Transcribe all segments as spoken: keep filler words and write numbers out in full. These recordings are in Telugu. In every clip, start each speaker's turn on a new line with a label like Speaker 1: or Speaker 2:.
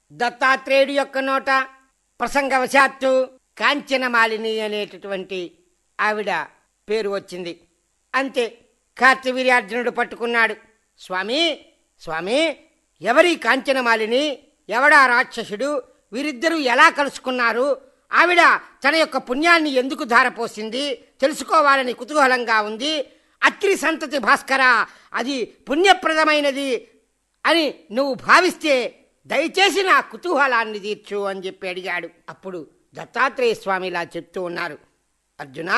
Speaker 1: దత్తాత్రేయుడి యొక్క నోట ప్రసంగవశాత్తు కాంచనమాలిని అనేటటువంటి ఆవిడ పేరు వచ్చింది. అంతే, కార్తవీర్యార్జునుడు పట్టుకున్నాడు. స్వామి స్వామి ఎవరి కాంచనమాలిని, ఎవడా రాక్షసుడు, వీరిద్దరూ ఎలా కలుసుకున్నారు, ఆవిడ తన యొక్క పుణ్యాన్ని ఎందుకు ధారపోసింది తెలుసుకోవాలని కుతూహలంగా ఉంది. అత్రి సంతతి భాస్కర, అది పుణ్యప్రదమైనది అని నువ్వు భావిస్తే దయచేసి నా కుతూహలాన్ని తీర్చు అని చెప్పి అడిగాడు. అప్పుడు దత్తాత్రేయ స్వామి ఇలా చెప్తూ ఉన్నారు, అర్జున,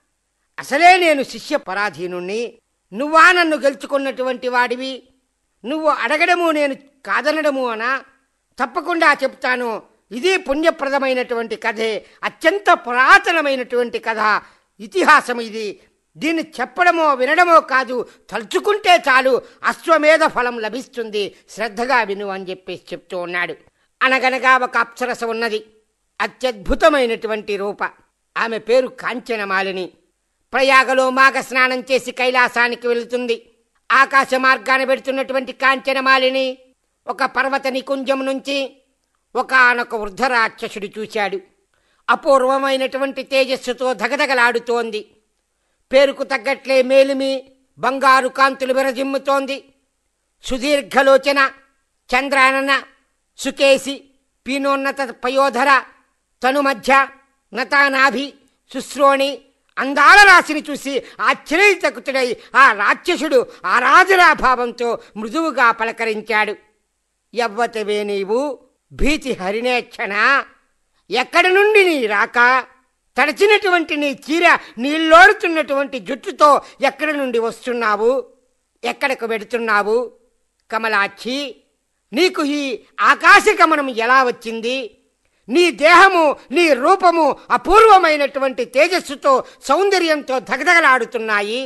Speaker 1: అసలే నేను శిష్య పరాధీనుణ్ణి, నువ్వా నన్ను గెలుచుకున్నటువంటి వాడివి, నువ్వు అడగడము నేను కాదనడము అనా? తప్పకుండా చెప్తాను. ఇది పుణ్యప్రదమైనటువంటి కథే, అత్యంత పురాతనమైనటువంటి కథ, ఇతిహాసం ఇది. దీన్ని చెప్పడమో వినడమో కాదు, తలుచుకుంటే చాలు అశ్వమేధ ఫలం లభిస్తుంది, శ్రద్ధగా విను అని చెప్పేసి చెప్తూ ఉన్నాడు. అనగనగా ఒక అప్సరస ఉన్నది, అత్యద్భుతమైనటువంటి రూప. ఆమె పేరు కాంచనమాలిని. ప్రయాగలో మాఘ స్నానం చేసి కైలాసానికి వెళుతుంది. ఆకాశ మార్గాన పెడుతున్నటువంటి కాంచనమాలిని ఒక పర్వత నికుంజం నుంచి ఒకానొక వృద్ధ రాక్షసుడు చూశాడు. అపూర్వమైనటువంటి తేజస్సుతో ధగధగలాడుతోంది. పేరుకు తగ్గట్లే మేలిమి బంగారు కాంతులు విరజిమ్ముతోంది. సుదీర్ఘలోచన, చంద్రానన, సుకేసి, పీనోన్నత పయోధర, తనుమధ్య, నతానాభి, శుశ్రోణి అందాల రాశిని చూసి ఆశ్చర్యచకితుడై ఆ రాక్షసుడు ఆరాధనాభావంతో మృదువుగా పలకరించాడు. యవ్వతవే నీవు, భీతి హరిణేక్షణ, ఎక్కడి నుండి నీ రాక, తడిచినటువంటి నీ చీర నీళ్ళోడుతున్నటువంటి జుట్టుతో ఎక్కడి నుండి వస్తున్నావు, ఎక్కడకు వెడుతున్నావు? కమలాక్షి, నీకు ఈ ఆకాశగమనం ఎలా వచ్చింది? నీ దేహము, నీ రూపము అపూర్వమైనటువంటి తేజస్సుతో సౌందర్యంతో ధగధగలాడుతున్నాయి,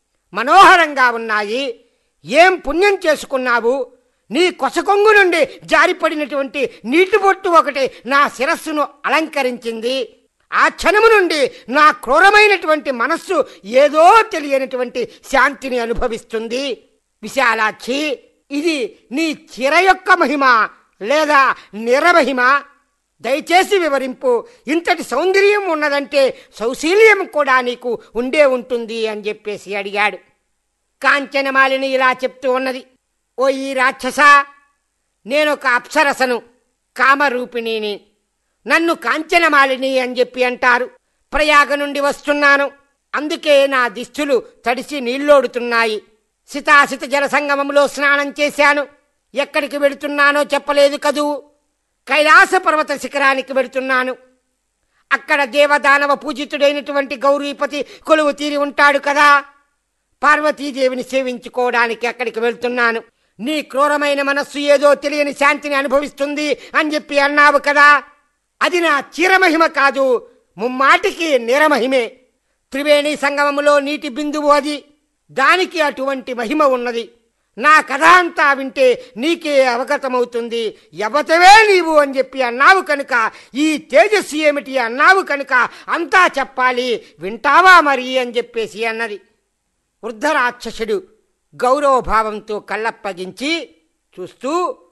Speaker 1: మనోహరంగా ఉన్నాయి. ఏం పుణ్యం చేసుకున్నావు? నీ కొసకొంగు నుండి జారిపడినటువంటి నీటి బొట్టు ఒకటి నా శిరస్సును అలంకరించింది. ఆ క్షణము నుండి నా క్రూరమైనటువంటి మనస్సు ఏదో తెలియనటువంటి శాంతిని అనుభవిస్తుంది. విశాలాక్షి, ఇది నీ చిర యొక్క మహిమ లేదా నిరమహిమ? దయచేసి వివరింపు. ఇంతటి సౌందర్యం ఉన్నదంటే సౌశీల్యం కూడా నీకు ఉండే ఉంటుంది అని చెప్పేసి అడిగాడు. కాంచనమాలిని ఇలా చెప్తూ ఉన్నది, ఓ ఈ రాక్షస, నేనొక అప్సరసను, కామరూపిణిని. నన్ను కాంచనమాలిని అని చెప్పి అంటారు. ప్రయాగ నుండి వస్తున్నాను, అందుకే నా దిష్టులు తడిసి నీళ్ళోడుతున్నాయి. సితాసిత జలసంగమంలో స్నానం చేశాను. ఎక్కడికి వెడుతున్నానో చెప్పలేదు కదూ. కైలాస పర్వత శిఖరానికి వెడుతున్నాను. అక్కడ దేవదానవ పూజితుడైనటువంటి గౌరీపతి కొలువు తీరి ఉంటాడు కదా, పార్వతీదేవిని సేవించుకోవడానికి అక్కడికి వెళ్తున్నాను. నీ క్రూరమైన మనస్సు ఏదో తెలియని శాంతిని అనుభవిస్తుంది అని చెప్పి అన్నావు కదా, అది నా చిరమహిమ కాదు, ముమ్మాటికి నిరమహిమే. త్రివేణి సంగమములో నీటి బిందువు అది, దానికి అటువంటి మహిమ ఉన్నది. నా కథ అంతా వింటే నీకే అవగతమవుతుంది. యవతవే నీవు అని చెప్పి అన్నావు కనుక, ఈ తేజస్సు ఏమిటి అన్నావు కనుక అంతా చెప్పాలి, వింటావా మరి అని చెప్పేసి అన్నది. వృద్ధ రాక్షసుడు గౌరవభావంతో కళ్ళప్పగించి చూస్తూ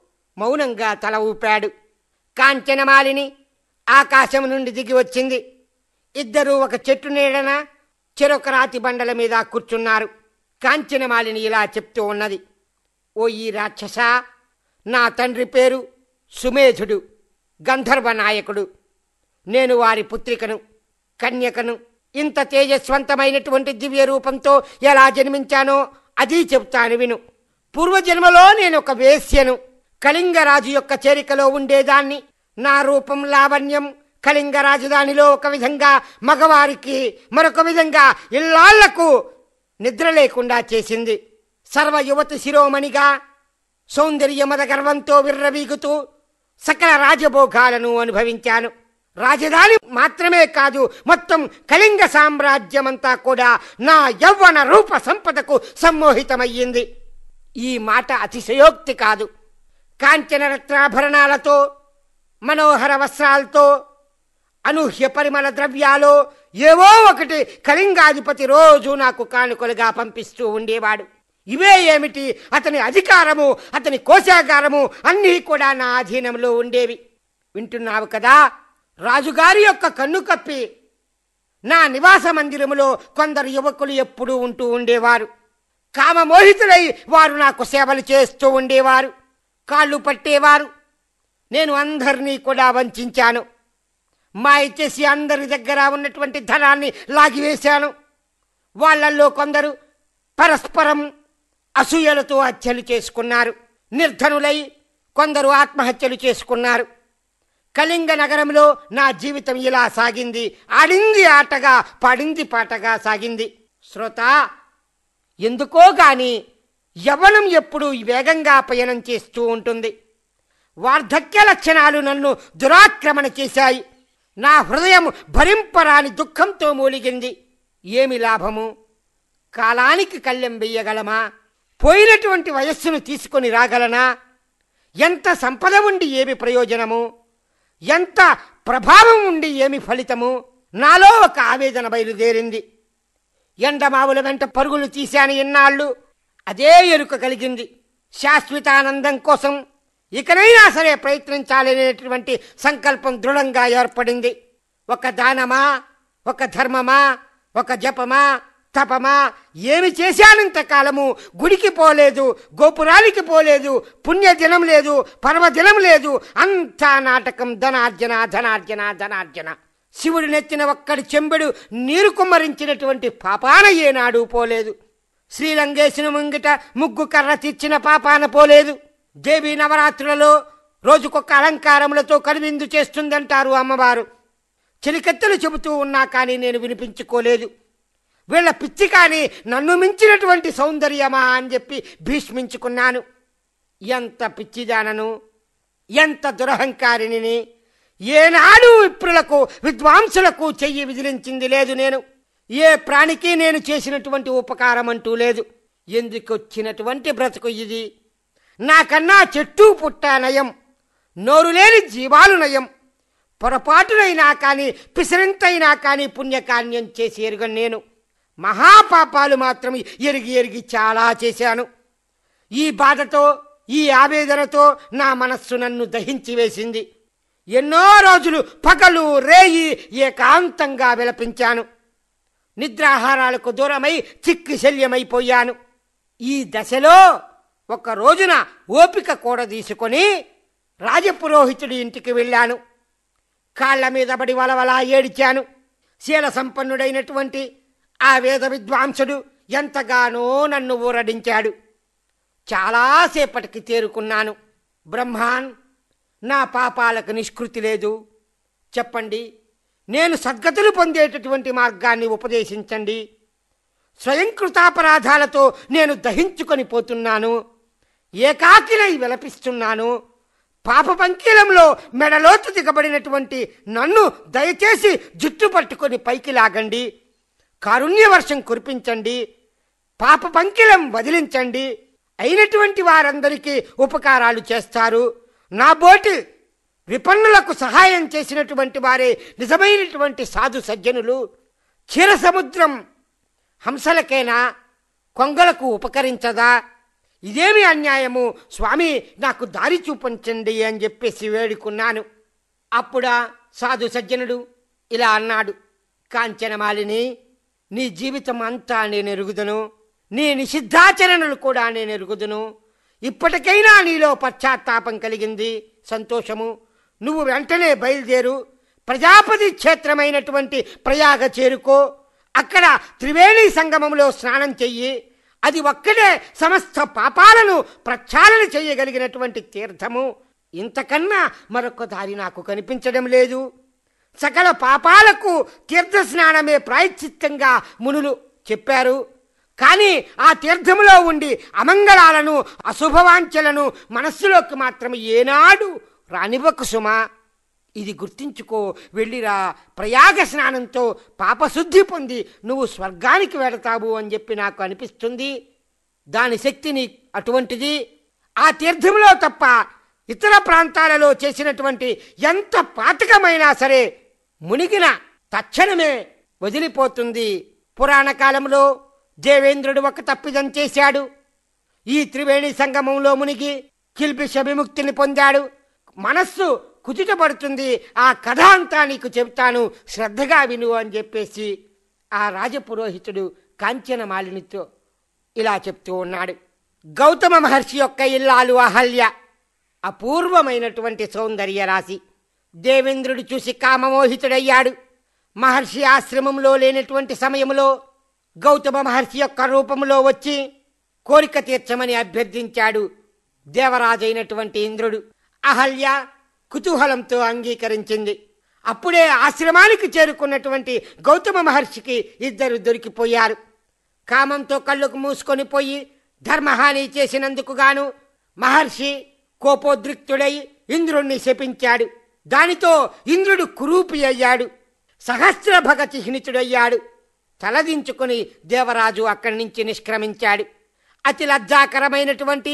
Speaker 1: మౌనంగా తల ఊపాడు. కాంచనమాలిని ఆకాశం నుండి దిగి వచ్చింది. ఇద్దరూ ఒక చెట్టు నీడన చెరొక రాతి బండల మీద కూర్చున్నారు. కాంచనమాలిని ఇలా చెప్తూ ఉన్నది, ఓ ఈ రాక్షస, నా తండ్రి పేరు సుమేధుడు, గంధర్వ నాయకుడు. నేను వారి పుత్రికను, కన్యకను. ఇంత తేజస్వంతమైనటువంటి దివ్య రూపంతో ఎలా జన్మించానో అది చెప్తాను విను. పూర్వజన్మలో నేను ఒక వేశ్యను, కళింగరాజు యొక్క చేరికలో ఉండేదాన్ని. నా రూపం లావణ్యం కళింగ రాజధానిలో ఒక విధంగా మగవారికి, మరొక విధంగా ఇల్లాళ్లకు నిద్ర లేకుండా చేసింది. సర్వ యువతి శిరోమణిగా సౌందర్యమద గర్వంతో విర్రవీగుతూ సకల రాజభోగాలను అనుభవించాను. రాజధాని మాత్రమే కాదు, మొత్తం కళింగ సామ్రాజ్యమంతా కూడా నా యవ్వన రూప సంపదకు సమ్మోహితమయ్యింది. ఈ మాట అతిశయోక్తి కాదు. కాంచన రత్నాభరణాలతో, మనోహర వస్త్రాలతో, అనూహ్య పరిమళ ద్రవ్యాలు ఏవో ఒకటి కళింగాధిపతి రోజు నాకు కానుకలుగా పంపిస్తూ ఉండేవాడు. ఇవే ఏమిటి, అతని అధికారము, అతని కోశాగారము అన్నీ కూడా నా అధీనంలో ఉండేవి. వింటున్నావు కదా, రాజుగారి యొక్క కన్ను కప్పి నా నివాస మందిరములో కొందరు యువకులు ఎప్పుడూ ఉంటూ ఉండేవారు. కామమోహితులై వారు నాకు సేవలు చేస్తూ ఉండేవారు, కాళ్ళు పట్టేవారు. నేను అందరినీ కూడా వంచాను, మాయ చేసి అందరి దగ్గర ఉన్నటువంటి ధనాన్ని లాగివేశాను. వాళ్ళల్లో కొందరు పరస్పరం అసూయలతో హత్యలు చేసుకున్నారు. నిర్ధనులై కొందరు ఆత్మహత్యలు చేసుకున్నారు. కళింగ నగరంలో నా జీవితం ఇలా సాగింది. ఆడింది ఆటగా, పాడింది పాటగా సాగింది. శ్రోత, ఎందుకో గాని యవ్వనం ఎప్పుడూ వేగంగా పయనం చేస్తూ ఉంటుంది. వార్ధక్య లక్షణాలు నన్ను దురాక్రమణ చేశాయి. నా హృదయం భరింపరాని దుఃఖంతో మూలిగింది. ఏమి లాభము? కాలానికి కళ్ళెం వెయ్యగలమా? పోయినటువంటి వయస్సును తీసుకొని రాగలనా? ఎంత సంపద ఉండి ఏమి ప్రయోజనము? ఎంత ప్రభావం ఉండి ఏమి ఫలితము? నాలో ఒక ఆవేదన బయలుదేరింది. ఎండమావుల వెంట పరుగులు తీశాను ఎన్నాళ్ళు, అదే ఎరుక కలిగింది. శాశ్వతానందం కోసం ఇకనైనా సరే ప్రయత్నించాలనేటువంటి సంకల్పం దృఢంగా ఏర్పడింది. ఒక దానమా, ఒక ధర్మమా, ఒక జపమా, తపమా, ఏమి చేశానంతకాలము? గుడికి పోలేదు, గోపురానికి పోలేదు, పుణ్యదినం లేదు, పర్వదినం లేదు. అంతా నాటకం, ధనార్జన ధనార్జన ధనార్జన. శివుడి నెత్తిన ఒక్కడి చెంబెడు నీరు కుమ్మరించినటువంటి పాపాన ఏనాడు పోలేదు. శ్రీరంగేశుని ముంగిట ముగ్గు కర్ర తీర్చిన పాపాన పోలేదు. దేవి నవరాత్రులలో రోజుకొక అలంకారములతో కనువిందు చేస్తుందంటారు అమ్మవారు. చెలికత్తెలు చెబుతూ ఉన్నా కానీ నేను వినిపించుకోలేదు. వీళ్ళ పిచ్చి కానీ నన్ను మించినటువంటి సౌందర్యమా అని చెప్పి భీష్మించుకున్నాను. ఎంత పిచ్చిదానను, ఎంత దురహంకారిని! ఏనాడు విప్రులకు, విద్వాంసులకు చెయ్యి విదిలించింది లేదు నేను. ఏ ప్రాణికి నేను చేసినటువంటి ఉపకారం అంటూ లేదు. ఎందుకొచ్చినటువంటి బ్రతుకు ఇది? నాకన్నా చెట్టు పుట్ట నయం, నోరు లేని జీవాలు నయం. పొరపాటునైనా కానీ, పిసరింతైనా కానీ పుణ్యకార్యం చేసి ఎరుగను నేను. మహాపాపాలు మాత్రం ఎరిగి ఎరిగి చాలా చేశాను. ఈ బాధతో, ఈ ఆవేదనతో నా మనస్సు నన్ను దహించి వేసింది. ఎన్నో రోజులు పగలు రేయి ఏకాంతంగా విలపించాను. నిద్రాహారాలకు దూరమై చిక్కి శల్యమైపోయాను. ఈ దశలో ఒక రోజున ఓపిక కూడా తీసుకొని రాజపురోహితుడి ఇంటికి వెళ్ళాను. కాళ్ల మీద పడి వలవలా ఏడిచాను. శీల సంపన్నుడైనటువంటి ఆ వేద విద్వాంసుడు ఎంతగానో నన్ను ఊరడించాడు. చాలాసేపటికి తేరుకున్నాను. బ్రహ్మాన్, నా పాపాలకు నిష్కృతి లేదు. చెప్పండి, నేను సద్గతులు పొందేటటువంటి మార్గాన్ని ఉపదేశించండి. స్వయంకృతాపరాధాలతో నేను దహించుకొని పోతున్నాను. ఏకాకినై విలపిస్తున్నాను. పాప పంకీలంలో మెడలోతు దిగబడినటువంటి నన్ను దయచేసి జుట్టు పట్టుకొని పైకి లాగండి. కారుణ్యవర్షం కురిపించండి. పాప పంకిలం వదిలించండి. అయినటువంటి వారందరికీ ఉపకారాలు చేస్తారు. నా బోటి విపన్నులకు సహాయం చేసినటువంటి వారే నిజమైనటువంటి సాధు సజ్జనులు. క్షీర సముద్రం హంసలకేనా, కొంగలకు ఉపకరించదా? ఇదేమి అన్యాయము? స్వామి, నాకు దారి చూపించండి అని చెప్పేసి వేడుకున్నాను. అప్పుడా సాధు సజ్జనుడు ఇలా అన్నాడు. కాంచనమాలిని, నీ జీవితం అంతా నేను ఎరుగుదును. నీ నిషిద్ధాచరణలు కూడా నేను ఎరుగుదును. ఇప్పటికైనా నీలో పశ్చాత్తాపం కలిగింది, సంతోషము. నువ్వు వెంటనే బయలుదేరు. ప్రజాపతి క్షేత్రమైనటువంటి ప్రయాగ చేరుకో. అక్కడ త్రివేణి సంగమంలో స్నానం చెయ్యి. అది ఒక్కడే సమస్త పాపాలను ప్రక్షాళన చేయగలిగినటువంటి తీర్థము. ఇంతకన్నా మరొక దారి నాకు కనిపించడం లేదు. సకల పాపాలకు తీర్థ స్నానమే ప్రాయశ్చిత్తంగా మునులు చెప్పారు. కానీ ఆ తీర్థములో ఉండి అమంగళాలను, అశుభవాంఛలను మనస్సులోకి మాత్రం ఏనాడు రానివ్వకు సుమా. ఇది గుర్తించుకో. వెళ్ళిరా. ప్రయాగ స్నానంతో పాపశుద్ధి పొంది నువ్వు స్వర్గానికి వెడతావు అని చెప్పి నాకు అనిపిస్తుంది. దాని శక్తిని అటువంటిది. ఆ తీర్థంలో తప్ప ఇతర ప్రాంతాలలో చేసినటువంటి ఎంత పాతకమైనా సరే మునిగిన తక్షణమే వదిలిపోతుంది. పురాణ కాలంలో దేవేంద్రుడు ఒక తప్పిదం చేశాడు. ఈ త్రివేణి సంగమంలో మునిగి కిల్బిష విముక్తిని పొందాడు. మనస్సు కుదుటపడుతుంది. ఆ కథ అంతా నీకు చెబుతాను, శ్రద్ధగా విను అని చెప్పేసి ఆ రాజపురోహితుడు కాంచనమాలినితో ఇలా చెప్తూ ఉన్నాడు. గౌతమ మహర్షి యొక్క ఇల్లాలు అహల్య అపూర్వమైనటువంటి సౌందర్య రాశి. దేవేంద్రుడు చూసి కామమోహితుడయ్యాడు. మహర్షి ఆశ్రమంలో లేనటువంటి సమయంలో గౌతమ మహర్షి యొక్క రూపంలో వచ్చి కోరిక తీర్చమని అభ్యర్థించాడు దేవరాజైనటువంటి ఇంద్రుడు. అహల్య కుతూహలంతో అంగీకరించింది. అప్పుడే ఆశ్రమానికి చేరుకున్నటువంటి గౌతమ మహర్షికి ఇద్దరు దొరికిపోయారు. కామంతో కళ్ళకు మూసుకొని పోయి ధర్మహాని చేసినందుకు గాను మహర్షి కోపోద్రిక్తుడై ఇంద్రుణ్ణి శపించాడు. దానితో ఇంద్రుడు కురూపి అయ్యాడు, సహస్రభగ చిహ్నితుడయ్యాడు. తలదించుకుని దేవరాజు అక్కడి నుంచి నిష్క్రమించాడు. అతి లజ్జాకరమైనటువంటి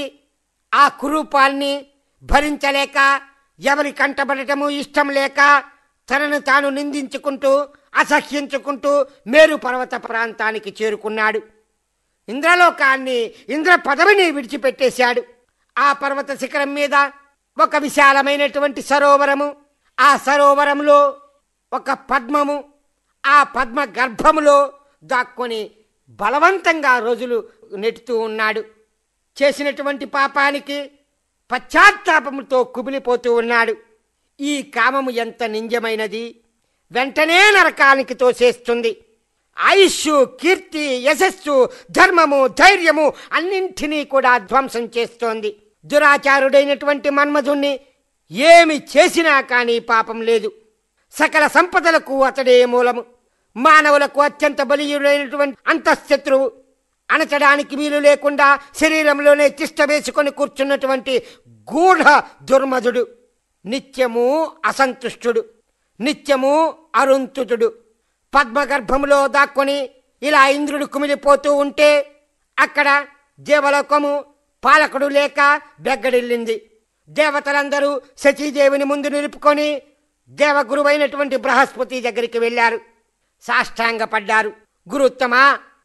Speaker 1: ఆ కురూపాల్ని భరించలేక, ఎవరి కంటబడటము ఇష్టం లేక తనను తాను నిందించుకుంటూ అసహ్యించుకుంటూ మేరు పర్వత ప్రాంతానికి చేరుకున్నాడు. ఇంద్రలోకాన్ని, ఇంద్ర పదవిని విడిచిపెట్టేశాడు. ఆ పర్వత శిఖరం మీద ఒక విశాలమైనటువంటి సరోవరము, ఆ సరోవరంలో ఒక పద్మము, ఆ పద్మ గర్భములో దాక్కొని బలవంతంగా రోజులు నెట్టుతూ ఉన్నాడు. చేసినటువంటి పాపానికి పశ్చాత్తాపముతో కుమిలిపోతూ ఉన్నాడు. ఈ కామము ఎంత నింజమైనది, వెంటనే నరకానికి తోసేస్తుంది. ఆయుష్షు, కీర్తి, యశస్సు, ధర్మము, ధైర్యము అన్నింటినీ కూడా ధ్వంసం చేస్తోంది. దురాచారుడైనటువంటి మన్మధుణ్ణి ఏమి చేసినా కానీ పాపం లేదు. సకల సంపదలకు అతడే మూలము. మానవులకు అత్యంత బలీయుడైనటువంటి అంతఃశత్రువు. అణచడానికి వీలు లేకుండా శరీరంలోనే తిష్ట వేసుకొని కూర్చున్నటువంటి గూఢ దుర్మధుడు. నిత్యము అసంతుష్టుడు, నిత్యము అరుంతుతుడు. పద్మగర్భములో దాక్కొని ఇలా ఇంద్రుడు కుమిలిపోతూ ఉంటే అక్కడ దేవలోకము పాలకుడు లేక బెగ్గడిల్లింది. దేవతలందరూ శచీదేవిని ముందు నిలుపుకొని దేవగురువైనటువంటి బృహస్పతి దగ్గరికి వెళ్ళారు. సాష్టాంగపడ్డారు. గురుత్తమా,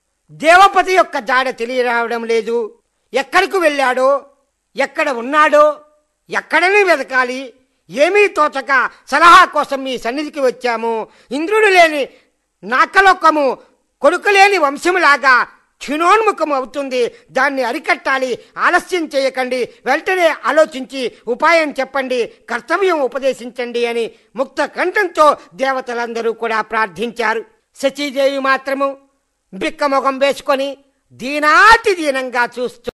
Speaker 1: దేవపతి యొక్క జాడ తెలియరావడం లేదు. ఎక్కడికి వెళ్ళాడో, ఎక్కడ ఉన్నాడో, ఎక్కడని వెతకాలి, ఏమీ తోచక సలహా కోసం మీ సన్నిధికి వచ్చాము. ఇంద్రుడు లేని నాకలోకము కొడుకు లేని వంశములాగా క్షీణోన్ముఖం అవుతుంది. దాన్ని అరికట్టాలి. ఆలస్యం చేయకండి, వెంటనే ఆలోచించి ఉపాయం చెప్పండి, కర్తవ్యం ఉపదేశించండి అని ముక్త కంఠంతో దేవతలందరూ కూడా ప్రార్థించారు. శచీదేవి మాత్రము బిక్కమొగం వేసుకొని దీనాతి దీనంగా చూస్తూ